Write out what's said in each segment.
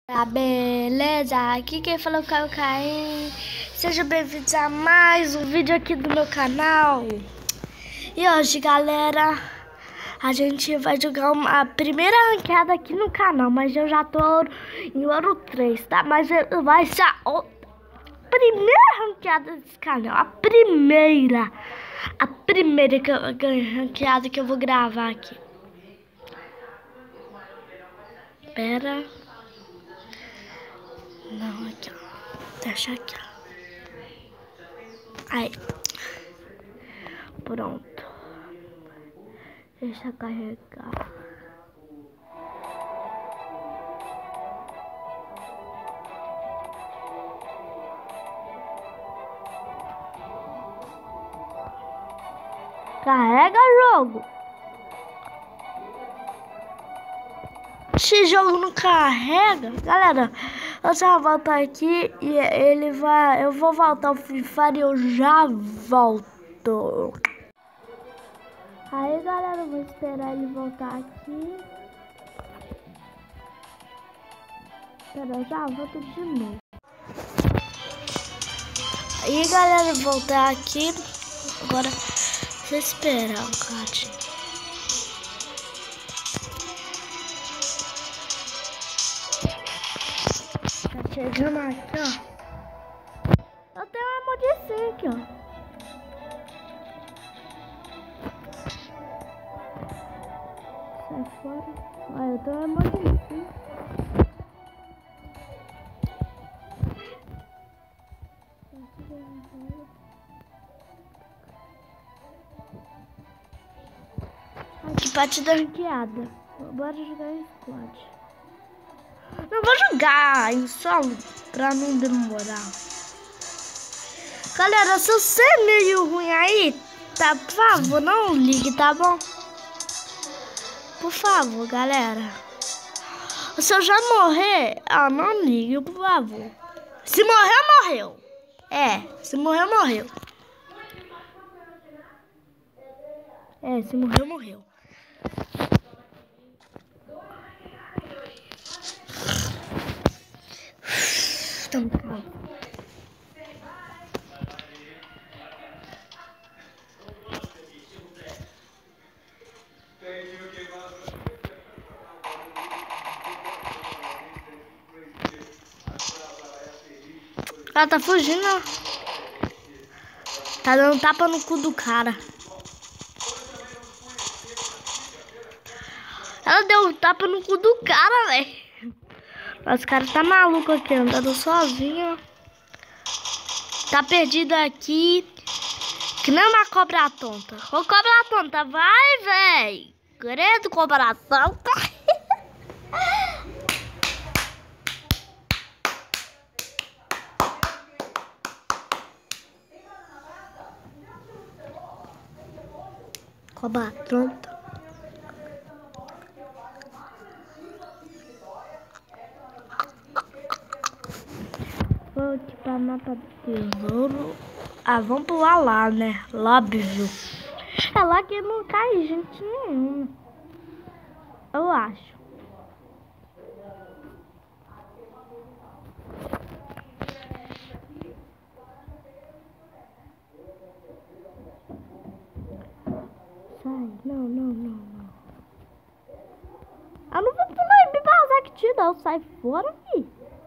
Tá, beleza? Aqui quem falou é o Caio Caim. Sejam bem-vindos a mais um vídeo aqui do meu canal. E hoje, galera, a gente vai jogar a primeira ranqueada aqui no canal. Mas eu já tô em ouro 3, tá? Mas vai ser a primeira ranqueada desse canal. A primeira ranqueada que eu vou gravar aqui. Pera. Não, aqui, ó. Deixa aqui, ó. Aí. Pronto. Deixa carregar. Carrega, jogo. Esse jogo não carrega. Galera, eu já vou voltar aqui e ele vai... Eu vou voltar ao Free Fire e eu já volto. Aí, galera, eu vou esperar ele voltar aqui. Espera, eu já volto de novo. Aí, galera, voltar aqui. Agora, deixa eu esperar um bocadinho. Tá chegando aqui, ó. Eu tenho uma munição aqui, ó. Sai fora. Olha, eu tenho uma munição. Aqui, partida ranqueada. Bora jogar em squad. Não vou jogar em solo pra não demorar. Galera, se você é meio ruim aí, tá, por favor, não ligue, tá bom? Por favor, galera. Se eu já morrer, não ligue, por favor. Se morreu, morreu. Se morreu, morreu. Se morreu, morreu. Então, calma. Ela tá fugindo, ó. Tá dando tapa no cu do cara. Ela deu um tapa no cu do cara, velho. Os caras tá maluco aqui, andando sozinho. Tá perdido aqui. Que nem uma cobra tonta. Ô, cobra tonta, vai, velho. Credo, cobra tonta. Cobra tonta. Vou aqui pra mapa do tesouro. Vamos pular lá, né? Óbvio. É lá que não cai gente nenhuma. Eu acho. Sai. Não. Eu não vou pular em Bibazar que te dá. Sai fora, fi.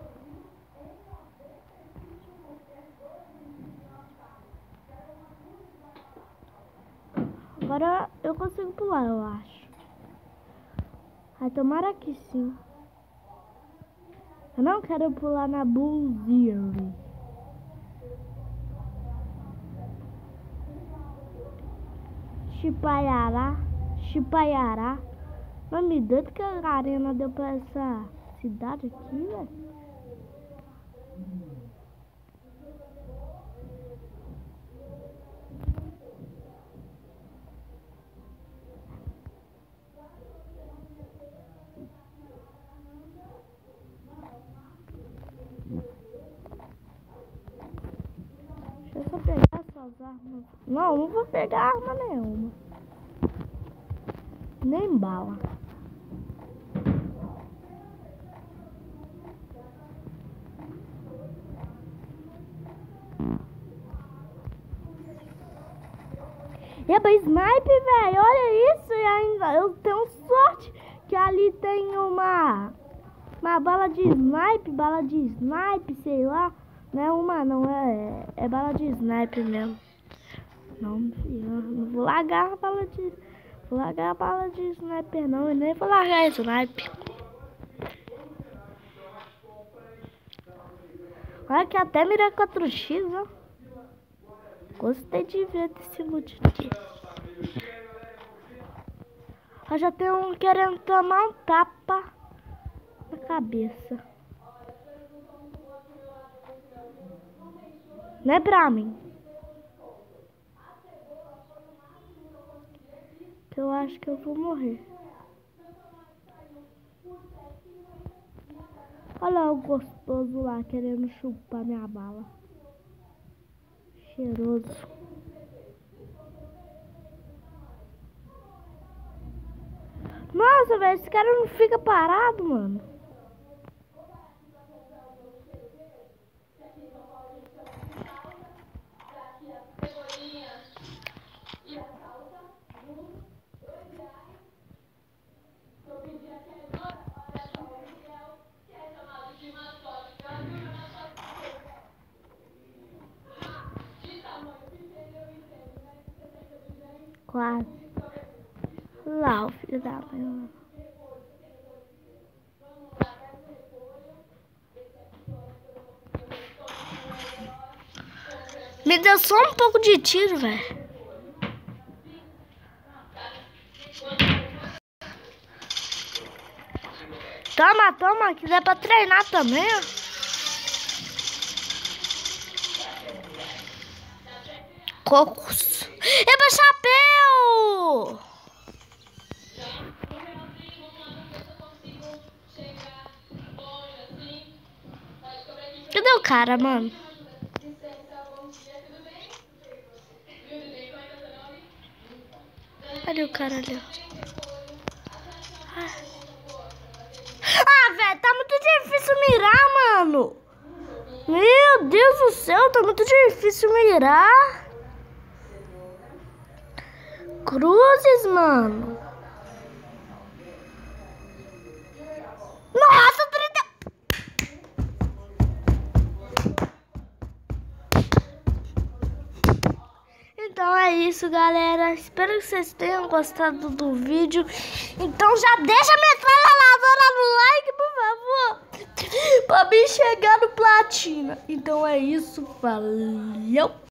Agora eu consigo pular, eu acho. Ai, tomara que sim. Eu não quero pular na Bullzire. Chipaiará. Nome doido que a arena deu pra essa cidade aqui, velho. Deixa eu só pegar essas armas. Não vou pegar arma nenhuma. Nem bala. Eba, snipe, velho. Olha isso. E ainda eu tenho sorte que ali tem uma bala de snipe, sei lá. Não é uma, não é bala de snipe mesmo. Não, eu não vou largar a bala de... Vou largar a bala de sniper não, eu nem vou largar a sniper. Olha que até mira 4x, ó. Gostei de ver desse loot aqui. Eu já tenho um querendo tomar um tapa na cabeça. Não é pra mim. Eu acho que eu vou morrer. Olha o gostoso lá querendo chupar minha bala. Cheiroso. Nossa, velho, esse cara não fica parado, mano. Quase. Lá, o filho da mãe. Me deu só um pouco de tiro, velho. Toma, toma, que dá pra treinar também, ó. Cocos. Eba, chapéu! Cadê o cara, mano? Cadê o cara ali? Ah, velho, tá muito difícil mirar, mano. Meu Deus do céu, tá muito difícil mirar. Cruzes, mano. Nossa, 30. Então é isso, galera. Espero que vocês tenham gostado do vídeo. Então já deixa a metralhadora no like, por favor, pra mim chegar no platina. Então é isso, valeu.